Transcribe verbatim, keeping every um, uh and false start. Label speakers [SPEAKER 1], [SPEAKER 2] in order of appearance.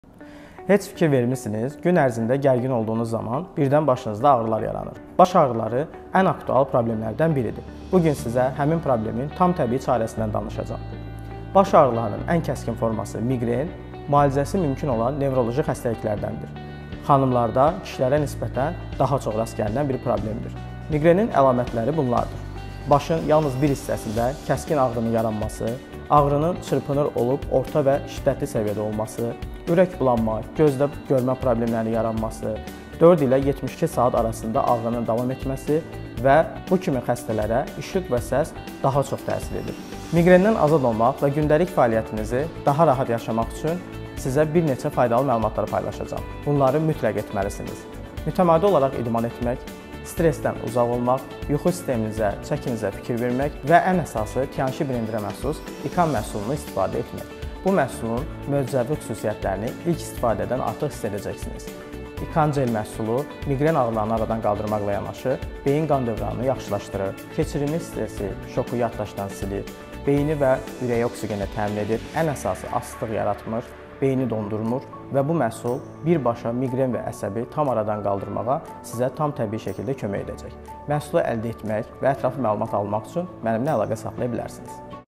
[SPEAKER 1] Heç fikir vermisiniz, gün ərzində gərgin olduğunuz zaman birdən başınızda ağrılar yaranır. Baş ağrıları ən aktual problemlərdən biridir. Bugün sizə həmin problemin tam təbii çarəsindən danışacağım. Baş ağrılarının ən kəskin forması miqren, müalicəsi mümkün olan nevroloji xəstəliklərdəndir. Xanımlarda kişilərə nisbətən daha çox rast gəlinən bir problemdir. Miqrenin əlamətləri bunlardır. Başın yalnız bir hissəsində kəskin ağrının yaranması, ağrının çırpınır olub orta və şiddətli səviyyədə olması, ürək bulanma, gözdə görmə problemlərinin yaranması, dörd ilə yetmiş iki saat arasında ağrının davam etməsi və bu kimi xəstələrə işıq və səs daha çox təsir edir. Miqrendən azad olmaq və gündəlik fəaliyyətinizi daha rahat yaşamaq üçün sizə bir neçə faydalı məlumatları paylaşacağam. Bunları mütləq etməlisiniz. Mütəmadi olaraq idman etmək, stressdən uzaq olmaq, yuxu sisteminizə, çəkinizə fikir vermək və ən əsası Tianşi brendirə məxsus İKAN məhsulunu istifadə etmək. Bu məhsulun möcüzəvi xüsusiyyətlərini ilk istifadədən artıq hiss edəcəksiniz. İKAN gel məhsulu miqren ağrılarını aradan qaldırmaqla yanaşı, beyin qan dövranını yaxşılaşdırır, keçirilmiş stresi, şoku yaddaşdan silir, beyni və ürəyi oksigenlə təmin edir, ən əsası asıtlıq yaratmır, beyni dondurmur və bu məhsul birbaşa miqren və əsəbi tam aradan qaldırmağa sizə tam təbii şəkildə kömək edəcək. Məhsulu əldə etmək və ətraflı məlumat almaq üçün mənimlə əlaqə saxlaya bilərsiniz.